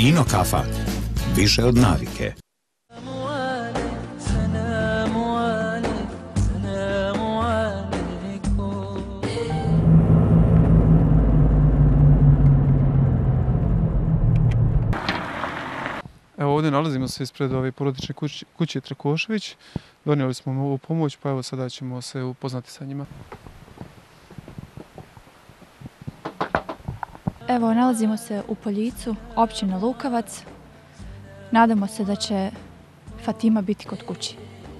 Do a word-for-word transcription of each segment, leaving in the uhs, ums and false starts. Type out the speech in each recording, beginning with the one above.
Kino kafa. Više od navike. Evo ovdje nalazimo se ispred ove porodične kuće, kuće Trakošević. Donijeli smo im ovu pomoć, pa evo sada ćemo se upoznati sa njima. Evo, nalazimo se u Poljicu, općina Lukavac. Nadamo se da će Fatima biti kod kući.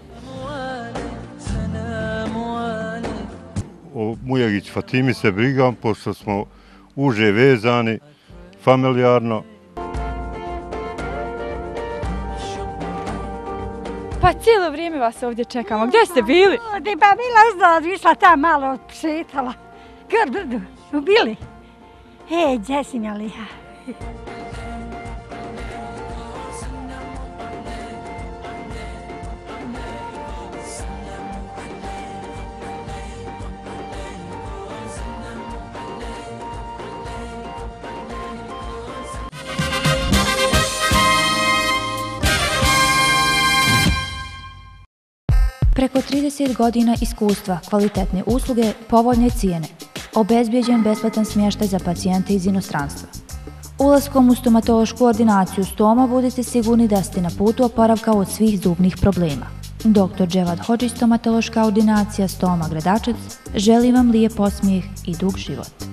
O Mujagić Fatimi se brigam, pošto smo uže vezani, familijarno. Pa cijelo vrijeme vas ovdje čekamo. Gdje ste bili? Ovdje pa bila iznad, išla tam malo šetala. Gor brdu, ubili. Hej, gdje si mi liha? Preko trideset godina iskustva, kvalitetne usluge, povoljne cijene. Obezbijeđen besplatan smještaj za pacijente iz inostranstva. Ulaskom u stomatološku ordinaciju Stoma budete sigurni da ste na putu oporavka od svih zubnih problema. doktor Dževad Hodžić, stomatološka ordinacija Stoma Gradačac, želi vam lijep osmijeh i dug život.